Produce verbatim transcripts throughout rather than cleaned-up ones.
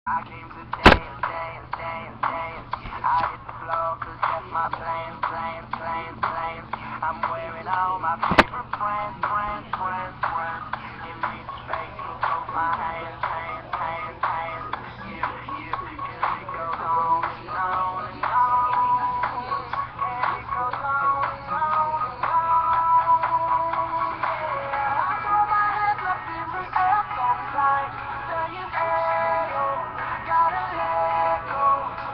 I came to dance, dance, dance, dance. I hit the floor cause that's my plan, plan, plan, plan. I'm wearing all my favorite brands, brands, brands, brands. Give me the space to hold my hands, hands, hands, hands. Yeah, yeah, yeah, it goes on and on and on. And it goes on and on and on. Yeah, I throw my hands up in the air sometimes, saying, hey, oh, gotta let go.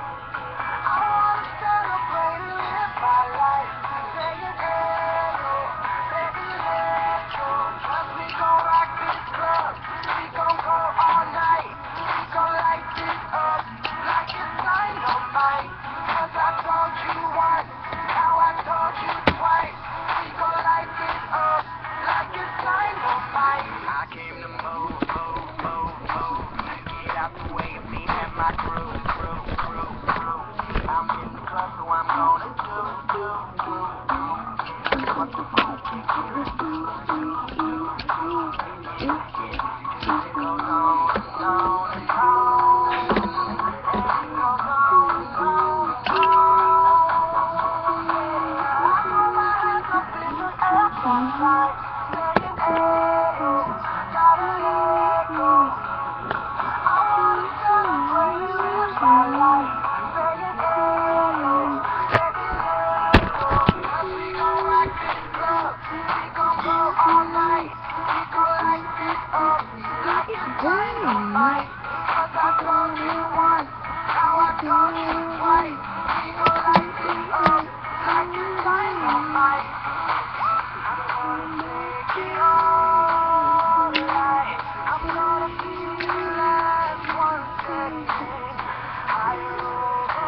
I wanna celebrate and live my life, saying, hey, oh, baby, let go. Cause we gon' rock this club, we gon' go all night. We gon' light this up like it's dynamite. Cause I told you once, now I told you twice. We gon' light this up like it's dynamite. I came to move, move, move, move. Get out the way of me and my crew, crew, crew, crew. I'm in the club, so I'm gonna do, do, do, do. What the fuck you gonna do, do, do, do. Yeah, yeah. It goes on and on and on. And it goes on and on and on. Yeah, I throw my hands up in the air sometimes, saying, hey, oh, gotta let go. I wanna celebrate and live my life, saying, hey, oh, baby, let go. Cause we gon' rock this club, we gon' go all night. We gon' light this up like it's dynamite. Cause I told you once, now I told you twice. We gon' light this up like it's dynamite. I'm gonna make it alright. I'm gonna be the last one standing. Higher over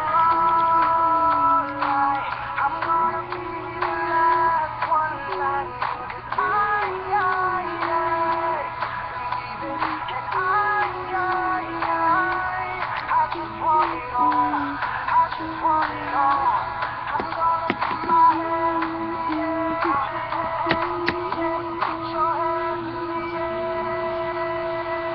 alright. I'm gonna be the last one landing. 'Cause I, I, I believe it. And I, I, I, I just want it all. I just want it all. I'm gonna put my hands in the air. Yeah, put your hands in the air.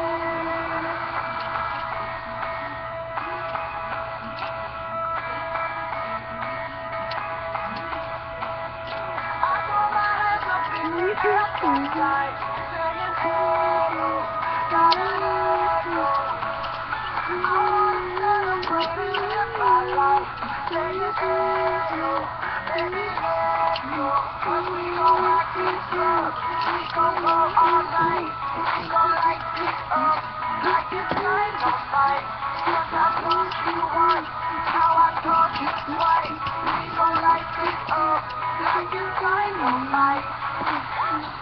I throw my hands up in the air sometimes, saying, hey, oh, gotta let go. I wanna celebrate and live my life, saying, hey, oh, baby, let go. Cause we gon' rock this club, we gon' go all night. We gon' light this up like it's dynamite. Cause I told you once, now I told you twice. We gon' light this up like it's dynamite.